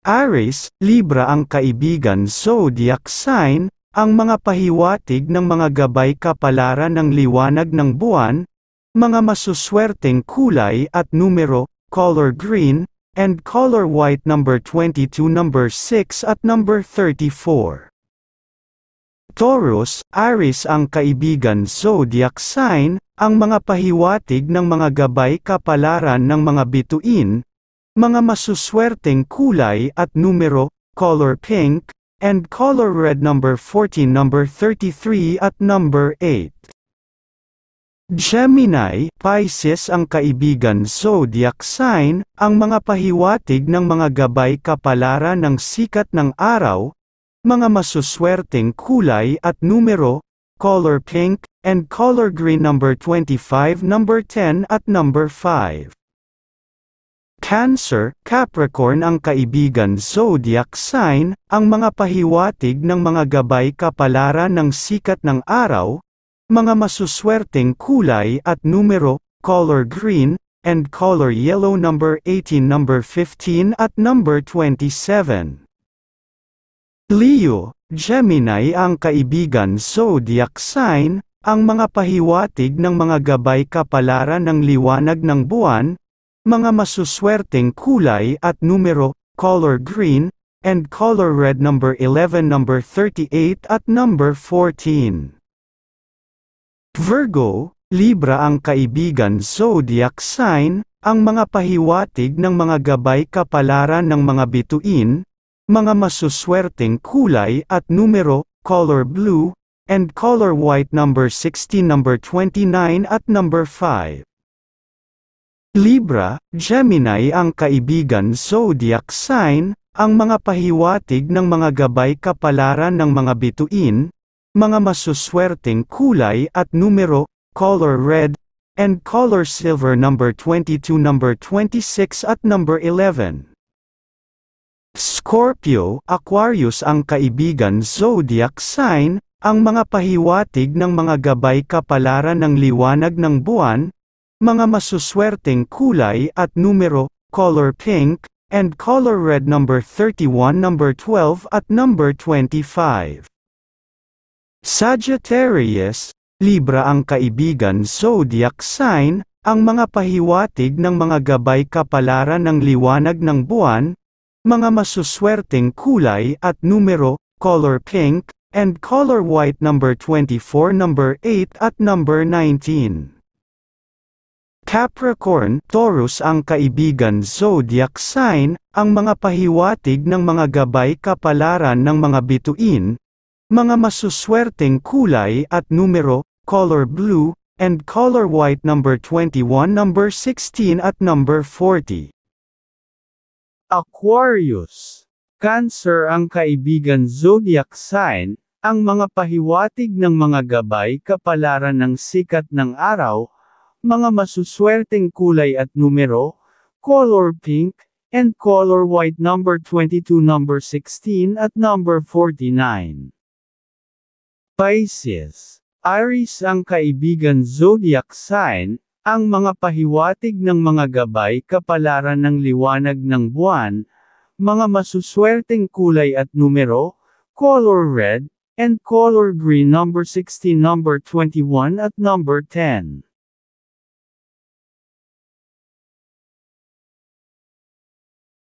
Aries, Libra ang kaibigan zodiac sign, ang mga pahiwatig ng mga gabay kapalaran ng liwanag ng buwan, mga masuswerteng kulay at numero, color green, and color white number 22, number 6 at number 34. Taurus, Aries ang kaibigan zodiac sign, ang mga pahiwatig ng mga gabay kapalaran ng mga bituin, mga masuswerteng kulay at numero, color pink, and color red number 14, number 33 at number 8. Gemini, Pisces ang kaibigan zodiac sign, ang mga pahiwatig ng mga gabay kapalaran ng sikat ng araw, mga masuswerteng kulay at numero, color pink, and color green number 25, number 10 at number 5. Cancer, Capricorn ang kaibigan zodiac sign, ang mga pahiwatig ng mga gabay kapalaran ng sikat ng araw, mga masuswerteng kulay at numero, color green, and color yellow number 18, number 15 at number 27. Leo, Gemini ang kaibigan zodiac sign, ang mga pahiwatig ng mga gabay kapalaran ng liwanag ng buwan, mga masuswerteng kulay at numero, color green, and color red number 11, number 38 at number 14. Virgo, Libra ang kaibigan zodiac sign, ang mga pahiwatig ng mga gabay kapalaran ng mga bituin, mga masuswerteng kulay at numero, color blue, and color white number 16, number 29 at number 5. Libra, Gemini ang kaibigan zodiac sign, ang mga pahiwatig ng mga gabay kapalaran ng mga bituin, mga masuswerteng kulay at numero, color red, and color silver number 22, number 26 at number 11. Scorpio, Aquarius ang kaibigan zodiac sign, ang mga pahiwatig ng mga gabay kapalaran ng liwanag ng buwan, mga masuswerteng kulay at numero, color pink, and color red number 31, number 12 at number 25. Sagittarius, Libra ang kaibigan zodiac sign, ang mga pahiwatig ng mga gabay kapalaran ng liwanag ng buwan, mga masuswerteng kulay at numero, color pink, and color white number 24, number 8 at number 19. Capricorn, Taurus ang kaibigan zodiac sign, ang mga pahiwatig ng mga gabay kapalaran ng mga bituin, mga masuswerteng kulay at numero, color blue, and color white number 21, number 16 at number 40. Aquarius, Cancer ang kaibigan zodiac sign, ang mga pahiwatig ng mga gabay kapalaran ng sikat ng araw, mga masuswerteng kulay at numero, color pink, and color white number 22, number 16 at number 49. Pisces, Aries ang kaibigan zodiac sign, ang mga pahiwatig ng mga gabay kapalaran ng liwanag ng buwan, mga masuswerteng kulay at numero, color red, and color green number 16, number 21 at number 10.